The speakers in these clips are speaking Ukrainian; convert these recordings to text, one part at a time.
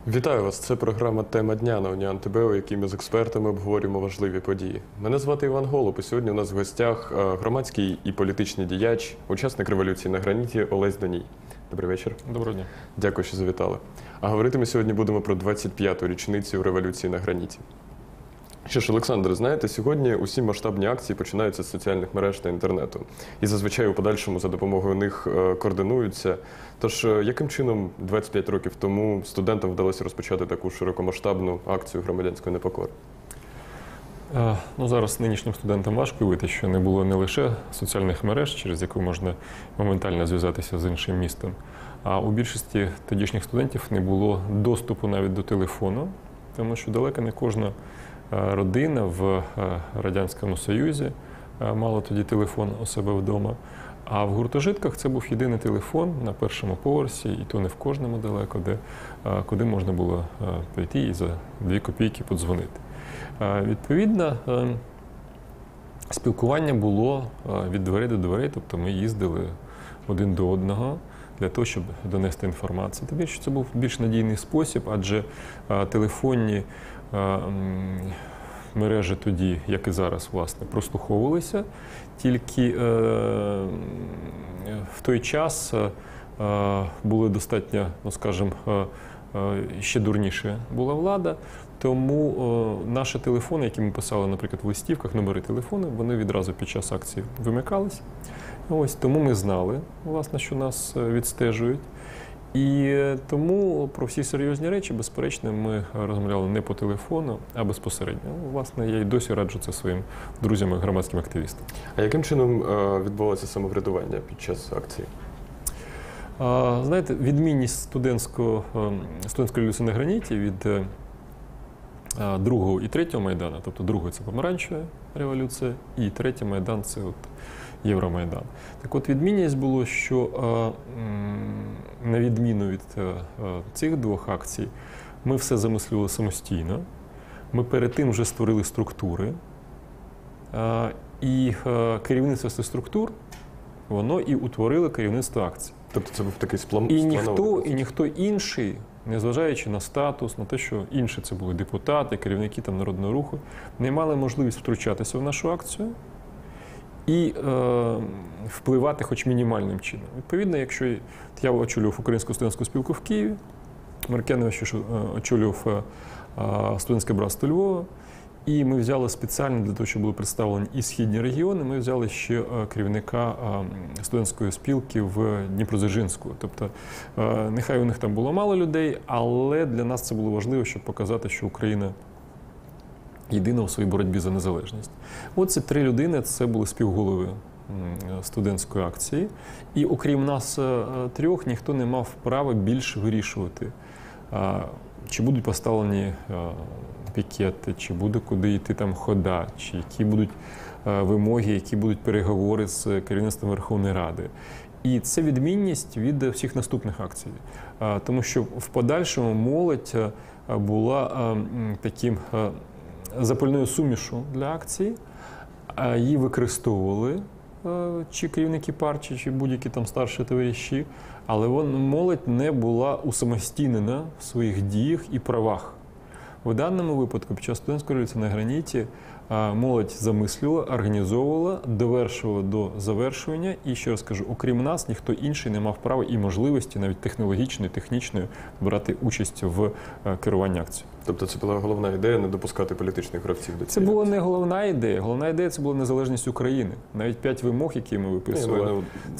Вітаю вас! Це програма «Тема дня» на Уніан ТБ, у якій ми з експертами обговорюємо важливі події. Мене звати Іван Голуб, і сьогодні у нас в гостях громадський і політичний діяч, учасник революції на граніті Олесь Даній. Добрий вечір. Доброго дня. Дякую, що завітали. А говорити ми сьогодні будемо про 25-ту річницю революції на граніті. Що ж, Олександр, знаєте, сьогодні усі масштабні акції починаються з соціальних мереж та інтернету. І зазвичай у подальшому за допомогою них координуються. Тож, яким чином 25 років тому студентам вдалося розпочати таку широкомасштабну акцію громадянської непокори? Зараз нинішнім студентам важко уявити, що не було не лише соціальних мереж, через яку можна моментально зв'язатися з іншим містом, а у більшості тодішніх студентів не було доступу навіть до телефону, тому що далеко не кожна родина в Радянському Союзі мала тоді телефон у себе вдома. А в гуртожитках це був єдиний телефон на першому поверсі, і то не в кожному далеко, куди можна було прийти і за 2 копійки подзвонити. Відповідно, спілкування було від дверей до дверей, тобто ми їздили один до одного для того, щоб донести інформацію. Тим більше це був більш надійний спосіб, адже телефонні мережі тоді, як і зараз, власне, прослуховувалися, тільки в той час були достатньо, ще дурніше була влада, тому наші телефони, які ми писали, наприклад, в листівках, номери телефону, вони відразу під час акції вимикались. Тому ми знали, власне, що нас відстежують. І тому про всі серйозні речі, безперечно, ми розмовляли не по телефону, а безпосередньо. Власне, я й досі раджу це своїм друзям і громадським активістам. А яким чином відбувалося самоврядування під час акції? Знаєте, відмінність студентської революції на граніті від другого і третього Майдану, тобто другий – це помаранчева революція, і третій Майдан – це Євромайдан. Так от, відмінність було, що на відміну від цих двох акцій, ми все замислювали самостійно, ми перед тим вже створили структури, і керівництво цих структур, воно і утворило керівництво акцій. Тобто це був такий спланований? І ніхто інший, незважаючи на статус, на те, що інші це були депутати, керівники Народного руху, не мали можливість втручатися в нашу акцію і впливати хоч мінімальним чином. Відповідно, якщо я очолював Українську студентську спілку в Києві, Маркянович очолював студентське братство Львова, і ми взяли спеціально для того, щоб були представлені і східні регіони, ми взяли ще керівника студентської спілки в Дніпродзержинську. Тобто, нехай у них там було мало людей, але для нас це було важливо, щоб показати, що Україна єдина у своїй боротьбі за незалежність. Ці 3 людини – це були співголови студентської акції. І окрім нас 3, ніхто не мав права більше вирішувати, чи будуть поставлені пікети, чи буде куди йти там хода, чи які будуть вимоги, які будуть переговори з керівництвом Верховної Ради. І це відмінність від всіх наступних акцій. Тому що в подальшому молодь була таким запальною сумішу для акції, її використовували чи керівники партії, чи будь-які там старші товариші, але молодь не була усамостійнена в своїх діях і правах. В даному випадку, під час студентської революції на граніті, молодь замислювала, організовувала, довершувала до завершування. І, ще раз кажу, окрім нас, ніхто інший не мав права і можливості, навіть технологічної, технічної, брати участь в керуванні акцією. Тобто це була головна ідея не допускати політичних гравців до цієї акції? Це була не головна ідея. Головна ідея – це була незалежність України. Навіть 5 вимог, які ми виписували,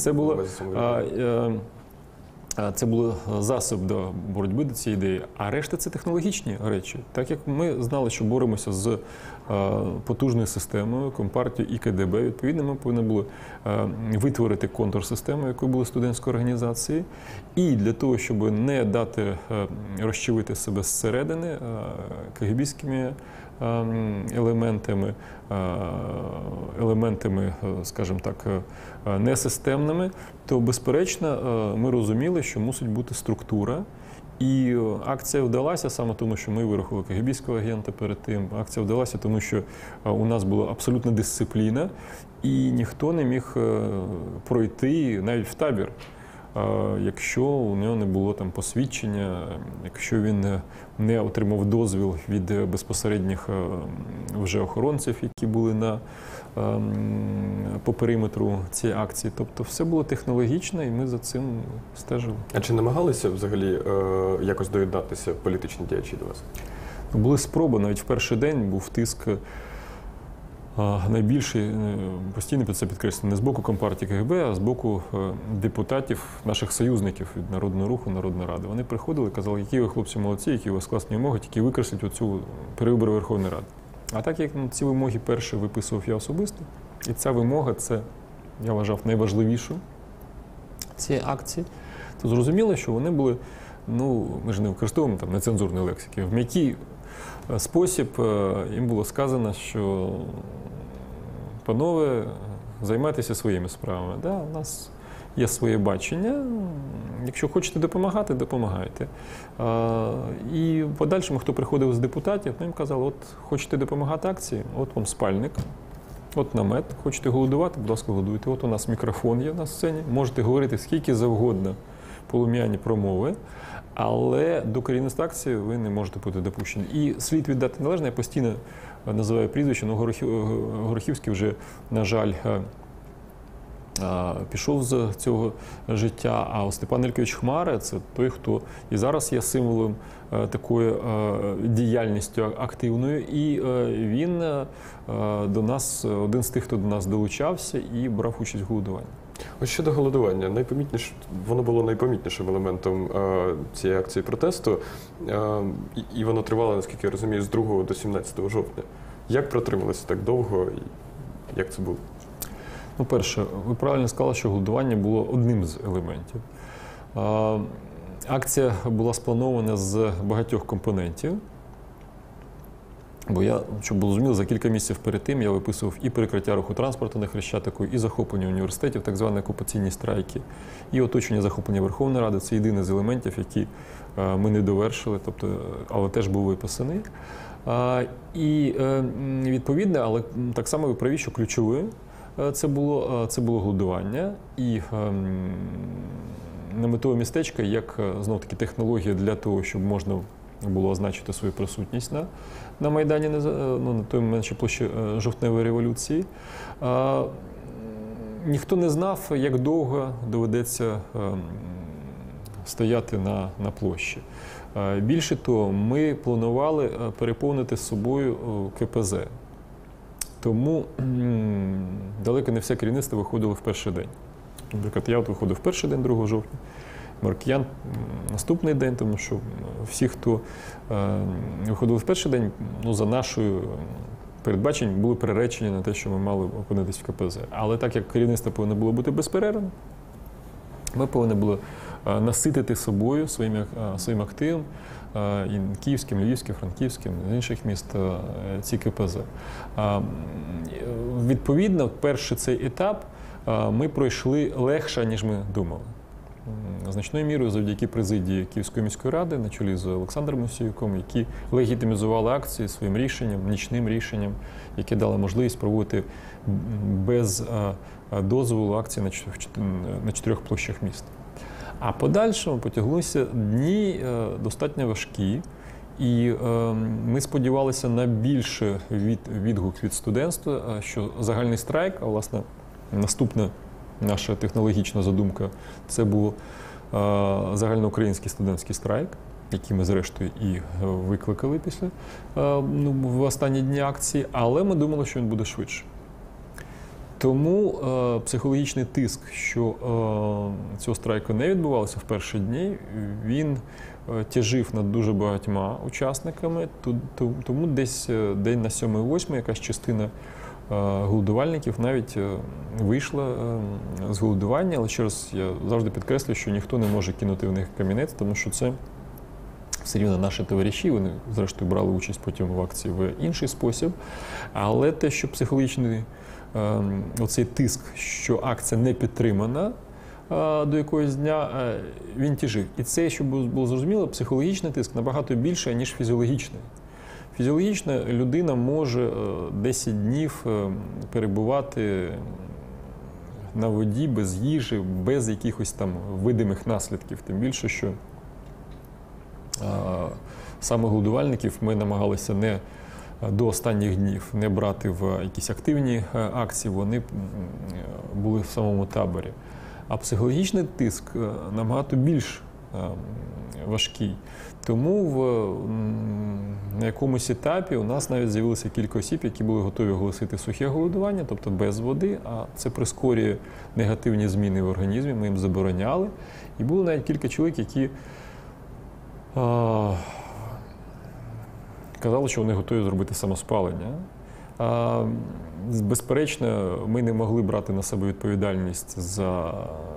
це було засіб до боротьби до цієї ідеї, а решта – це технологічні речі. Так як ми знали, що боремося з потужною системою, Компартією і КДБ, відповідно, ми повинні були витворити контрсистему, якою були студентські організації, і для того, щоб не дати розчавити себе зсередини КГБськими елементами, скажімо так, несистемними, то, безперечно, ми розуміли, що мусить бути структура. І акція вдалася саме тому, що ми вирахували КГБського агента перед тим. Акція вдалася тому, що у нас була абсолютна дисципліна, і ніхто не міг пройти навіть в табір якщо у нього не було там посвідчення, якщо він не отримав дозвіл від безпосередніх вже охоронців, які були по периметру цієї акції. Тобто все було технологічно, і ми за цим стежили. А чи намагалися взагалі якось доєднатися політичні діячі до вас? Були спроби, навіть в перший день був тиск найбільший, постійно це підкреслено, не з боку Компартії КГБ, а з боку депутатів, наших союзників від Народного Руху, Народної Ради. Вони приходили і казали, які ви хлопці молодці, які у вас класні вимоги, тільки викресліть оцю перевибори Верховної Ради. А так як ці вимоги перші виписував я особисто, і ця вимога, це, я вважав, найважливішу цієї акції, то зрозуміло, що вони були, ми ж не використовуємо там нецензурної лексики, в м'який спосіб їм було сказано, що панове, займайтеся своїми справами. Да, у нас є своє бачення. Якщо хочете допомагати, допомагайте. І в подальшому, хто приходив з депутатів, їм казали, от хочете допомагати акції, от вам спальник, от намет, хочете голодувати, будь ласка, голодуйте. От у нас мікрофон є на сцені, можете говорити скільки завгодно полум'яні промови, але до керівництва акції ви не можете бути допущені. І слід віддати належне, я постійно називаю прізвище, Горохівський вже, на жаль, пішов з цього життя, а Степан Ількович Хмара – це той, хто і зараз є символом такої діяльністю активною, і він до нас, один з тих, хто до нас долучався і брав участь в голодуванні. Ось щодо голодування, воно було найпомітнішим елементом цієї акції протесту, і воно тривало, наскільки я розумію, з 2 до 17 жовтня. Як протрималося так довго і як це було? Перше, ви правильно сказали, що голодування було одним з елементів. Акція була спланована з багатьох компонентів. Бо я, щоб було зрозуміло, за кілька місяців перед тим я виписував і перекриття руху транспорту на Хрещатику, і захоплення університетів, так звані окупаційні страйки, і оточення захоплення Верховної Ради. Це єдиний з елементів, які ми не довершили, але теж був виписаний. І відповідно, але так само ви праві, що ключове це було голодування. І наметове містечко, як, знов-таки, технологія для того, щоб можна було означити свою присутність на Майдані, на той момент ще площі Жовтневої революції. Ніхто не знав, як довго доведеться стояти на площі. Більше того, ми планували переповнити з собою КПЗ. Тому далеко не все керівництво виходило в перший день. Наприклад, я виходив в перший день, 2 жовтня, Маркіян наступний день, тому що всі, хто виходили в перший день, за нашою передбачень, були приречені на те, що ми мали опинитись в КПЗ. Але так як керівництво повинно було бути безперервним, ми повинні були наситити собою, своїм активом, і київським, львівським, франківським, з інших міст ці КПЗ. Відповідно, перший цей етап ми пройшли легше, ніж ми думали. Значною мірою завдяки президії Київської міської ради на чолі з Олександром Мусіюком, які легітимізували акції своїм рішенням, нічним рішенням, яке дало можливість проводити без дозволу акції на 4 площах міста. А подальшому потяглися дні достатньо важкі, і ми сподівалися на більше відгук від студентства, що загальний страйк, а власне наступна наша технологічна задумка, це був загальноукраїнський студентський страйк, який ми зрештою і викликали в останні дні акції, але ми думали, що він буде швидше. Тому психологічний тиск, що цього страйку не відбувалося в перші дні, він тяжив над дуже багатьма учасниками, тому десь день на 7-8 якась частина голодувальників навіть вийшла з голодування, але ще раз я завжди підкреслюю, що ніхто не може кинути в них камінець, тому що це все рівно наші товариші, вони зрештою брали участь потім в акції в інший спосіб, але те, що психологічний оцей тиск, що акція не підтримана до якогось дня, він тяжив. І це, щоб було зрозуміло, психологічний тиск набагато більше, ніж фізіологічний. Фізіологічно людина може 10 днів перебувати на воді, без їжі, без якихось там видимих наслідків. Тим більше, що саме голодувальників ми намагалися не до останніх днів не брати в якісь активні акції, вони були в самому таборі. А психологічний тиск набагато більш важкий. Тому на якомусь етапі у нас навіть з'явилося кілька осіб, які були готові оголосити сухе голодування, тобто без води, а це прискорює негативні зміни в організмі, ми їм забороняли. І було навіть кілька чоловік, які казали, що вони готові зробити самоспалення. Безперечно, ми не могли брати на себе відповідальність за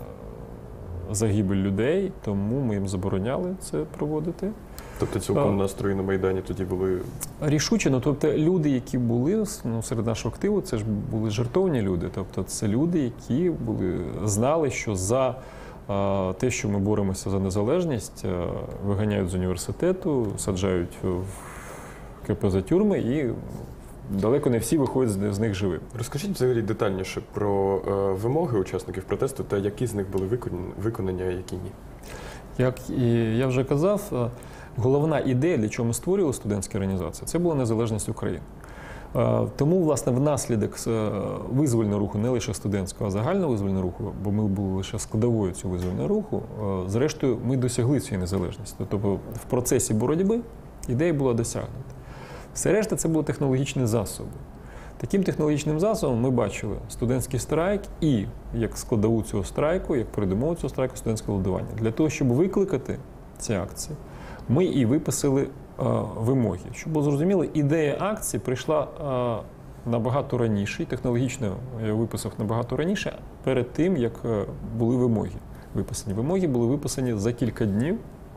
загибель людей, тому ми їм забороняли це проводити. Тобто цілком настрої на Майдані тоді були? Рішуче. Тобто люди, які були серед нашого активу, це ж були жертовні люди. Тобто це люди, які знали, що за те, що ми боремося за незалежність, виганяють з університету, саджають в КПЗ тюрми і далеко не всі виходять з них живими. Розкажіть взагалі детальніше про вимоги учасників протесту та які з них були виконані, а які ні. Як я вже казав, головна ідея, для чого ми створювали студентські організації, це була незалежність України. Тому, власне, внаслідок визвольного руху, не лише студентського, а загального визвольного руху, бо ми були лише складовою цього визвольного руху, зрештою, ми досягли цієї незалежності. Тобто в процесі боротьби ідея була досягнута. Все решта – це були технологічні засоби. Таким технологічним засобом ми бачили студентський страйк і, як складову цього страйку, як передумову цього страйку, студентське голодування. Для того, щоб викликати ці акції, ми і виписали вимоги. Щоб було зрозуміло, ідея акції прийшла набагато раніше, і технологічно я виписав набагато раніше, перед тим, як були вимоги виписані. Вимоги були виписані за кілька днів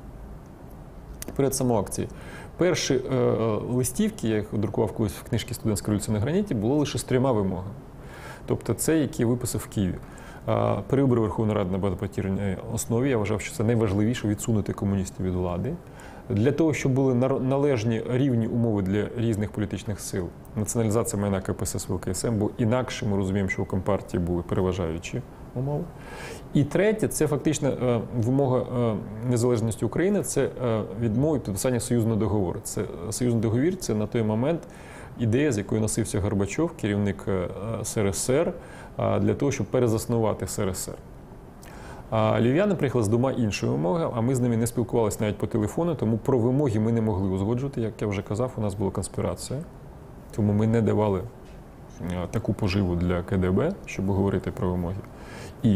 перед самою акцією. Перші листівки, я їх друкував колись в книжці «Студентська революція на граніті», було лише з 3 вимогами. Тобто це, які я виписав в Києві. Перевибори Верховної Ради на багатопартійній основі, я вважав, що це найважливіше – відсунути комуністів від влади. Для того, щоб були належні рівні умови для різних політичних сил, націоналізація майна КПСС, ВЛКСМ, бо інакше ми розуміємо, що у Компартії були переважаючі умови. І третє – це фактично вимога незалежності України, це відмова від підписання союзного договору. Союзний договір – це на той момент ідея, з якою носився Горбачов, керівник СРСР, для того, щоб перезаснувати СРСР. Львів'яни приїхали з 2 іншими вимогами, а ми з ними не спілкувалися навіть по телефону, тому про вимоги ми не могли узгоджувати. Як я вже казав, у нас була конспірація, тому ми не давали таку поживу для КДБ, щоб говорити про вимоги, і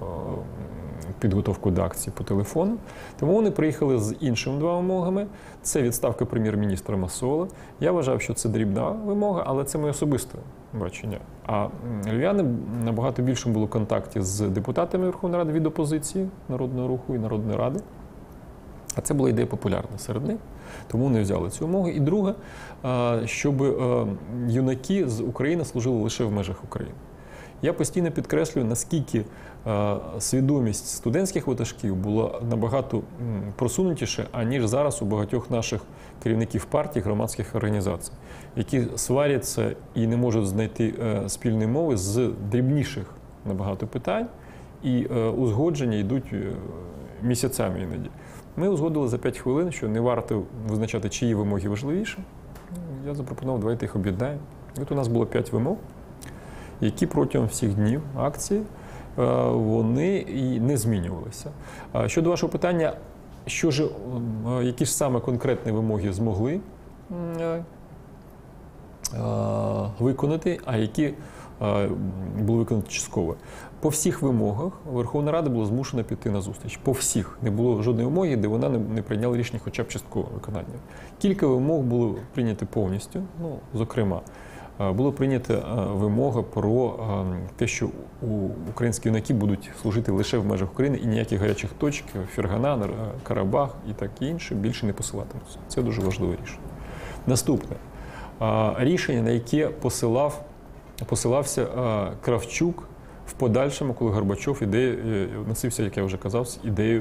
підготовку до акції по телефону. Тому вони приїхали з іншими 2 вимогами. Це відставка прем'єр-міністра Масола. Я вважав, що це дрібна вимога, але це моє особисте бачення. А львів'яни набагато більшому було контакті з депутатами Верховної Ради від опозиції, Народного руху і Народної Ради. А це була ідея популярна серед них. Тому вони взяли цю вимогу. І друге, щоб юнаки з України служили лише в межах України. Я постійно підкреслюю, наскільки свідомість студентських ватажків була набагато просунутіша, аніж зараз у багатьох наших керівників партій, громадських організацій, які сваряться і не можуть знайти спільної мови з дрібніших набагато питань, і узгодження йдуть місяцями іноді. Ми узгодили за 5 хвилин, що не варто визначати, чиї вимоги важливіші. Я запропонував, давайте їх об'єднаємо. І от у нас було 5 вимог, які протягом всіх днів акції вони і не змінювалися. Щодо вашого питання, які ж саме конкретні вимоги змогли виконати, а які були виконані частково. По всіх вимогах Верховна Рада була змушена піти на зустріч. По всіх. Не було жодної вимоги, де вона не прийняла рішення хоча б часткового виконання. Кілька вимог було прийняті повністю, зокрема, була прийнята вимога про те, що українські юнаки будуть служити лише в межах України і ніяких гарячих точок, Фергана, Карабах і таке інше більше не посилатимуться. Це дуже важливе рішення. Наступне. Рішення, на яке посилався Кравчук в подальшому, коли Горбачов носився, як я вже казав, з ідеєю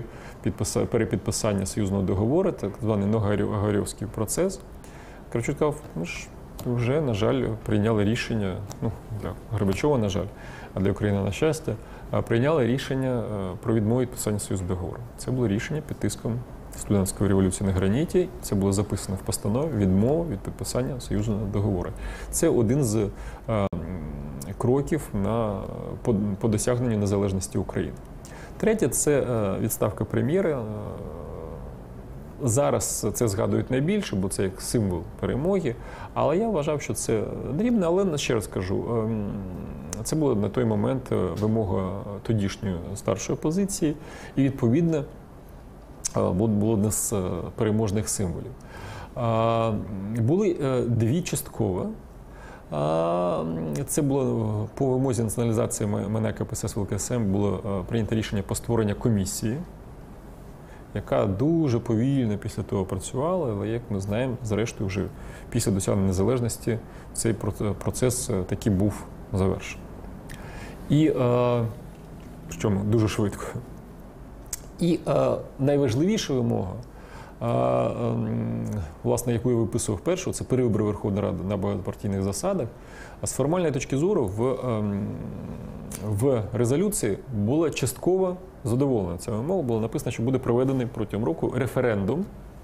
перепідписання союзного договору, так званий Ногагарьовський процес. Кравчук сказав, ми ж вже, на жаль, прийняли рішення, ну, для Горбачова, на жаль, а для України, на щастя, прийняли рішення про відмову від підписання союзного договору. Це було рішення під тиском студентської революції на граніті. Це було записано в постанові відмова від підписання союзного договору. Це один з кроків по досягненню незалежності України. Третє – це відставка прем'єра. Зараз це згадують найбільше, бо це як символ перемоги. Але я вважав, що це дрібне. Але, ще раз кажу, це була на той момент вимога тодішньої старшої опозиції. І, відповідно, було одне з переможних символів. Були дві частково. Це було по вимозі націоналізації мене КПСС ВЛКСМ було прийнято рішення про створення комісії, яка дуже повільно після того працювала, але, як ми знаємо, зрештою вже після досягнення незалежності цей процес таки був завершений. І, причому дуже швидко. І найважливіша вимога, власне, яку я виписував першу, це перевибори Верховної Ради на багатопартійних засадах. А з формальної точки зору в резолюції була частково задоволена ця вимога. Було написано, що буде проведений протягом року референдум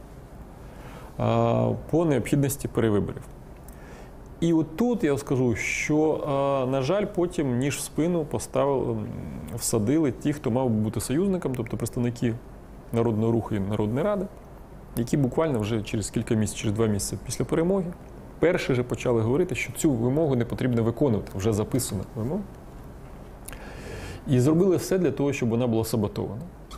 по необхідності перевиборів. І от тут я скажу, що, на жаль, потім ніж в спину всадили ті, хто мав бути союзником, тобто представники Народного руху і Народної Ради, які буквально вже через кілька місяців, через 2 місяці після перемоги, перші же почали говорити, що цю вимогу не потрібно виконувати, вже записана вимога. І зробили все для того, щоб вона була саботована.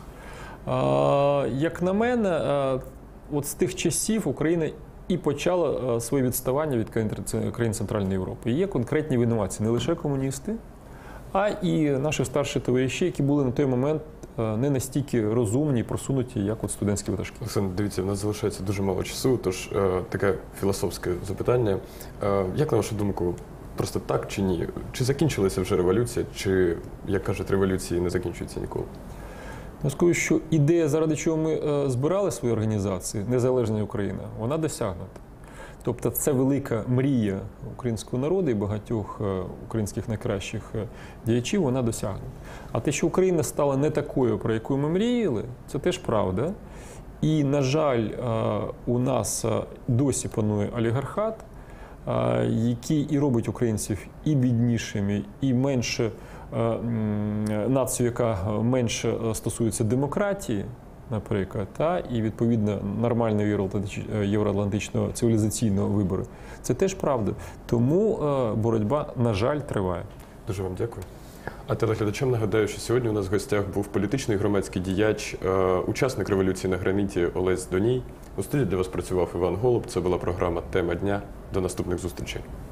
Як на мене, от з тих часів Україна і почала своє відставання від країн Центральної Європи. І є конкретні винуватці, не лише комуністи, а і наші старші товариші, які були на той момент не настільки розумні і просунуті, як от студентські ватажки. Олександр, дивіться, в нас залишається дуже мало часу, тож таке філософське запитання. Як, на вашу думку, просто так чи ні? Чи закінчилася вже революція, чи, як кажуть, революції не закінчуються ніколи? Я скажу, що ідея, заради чого ми збирали свої організації, Незалежна Україна, вона досягнута. Тобто це велика мрія українського народу і багатьох українських найкращих діячів, вона досягнута. А те, що Україна стала не такою, про яку ми мріяли, це теж правда. І, на жаль, у нас досі панує олігархат, який і робить українців і біднішими, і менше націю, яка менше стосується демократії, наприклад, і, відповідно, нормального євроатлантичного цивілізаційного вибору. Це теж правда. Тому боротьба, на жаль, триває. Дуже вам дякую. А телеглядачам нагадаю, що сьогодні у нас в гостях був політичний громадський діяч, учасник революції на граніті Олесь Доній. У студії для вас працював Іван Голуб. Це була програма «Тема дня». До наступних зустрічей.